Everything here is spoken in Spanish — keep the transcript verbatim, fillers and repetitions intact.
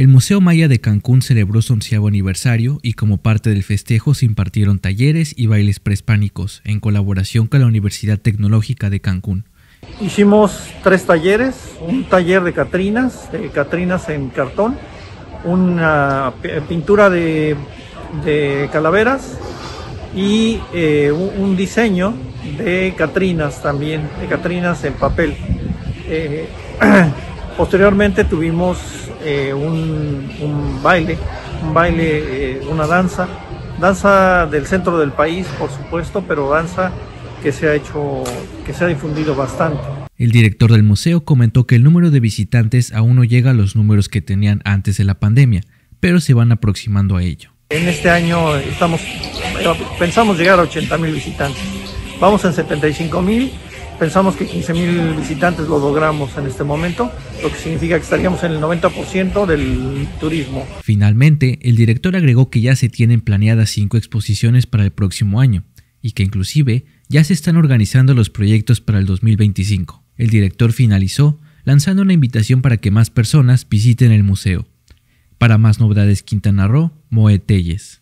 El Museo Maya de Cancún celebró su onceavo aniversario y como parte del festejo se impartieron talleres y bailes prehispánicos en colaboración con la Universidad Tecnológica de Cancún. Hicimos tres talleres, un taller de catrinas, de catrinas en cartón, una pintura de, de calaveras y eh, un diseño de catrinas también, de catrinas en papel. Eh, posteriormente tuvimos eh, un, un baile, un baile, eh, una danza, danza del centro del país, por supuesto, pero danza que se ha hecho, que se ha difundido bastante. El director del museo comentó que el número de visitantes aún no llega a los números que tenían antes de la pandemia, pero se van aproximando a ello. En este año estamos, pensamos llegar a ochenta mil visitantes. Vamos en setenta y cinco mil, pensamos que quince mil visitantes lo logramos en este momento, lo que significa que estaríamos en el noventa por ciento del turismo. Finalmente, el director agregó que ya se tienen planeadas cinco exposiciones para el próximo año y que inclusive ya se están organizando los proyectos para el dos mil veinticinco. El director finalizó lanzando una invitación para que más personas visiten el museo. Para más novedades Quintana Roo, Moe Telles.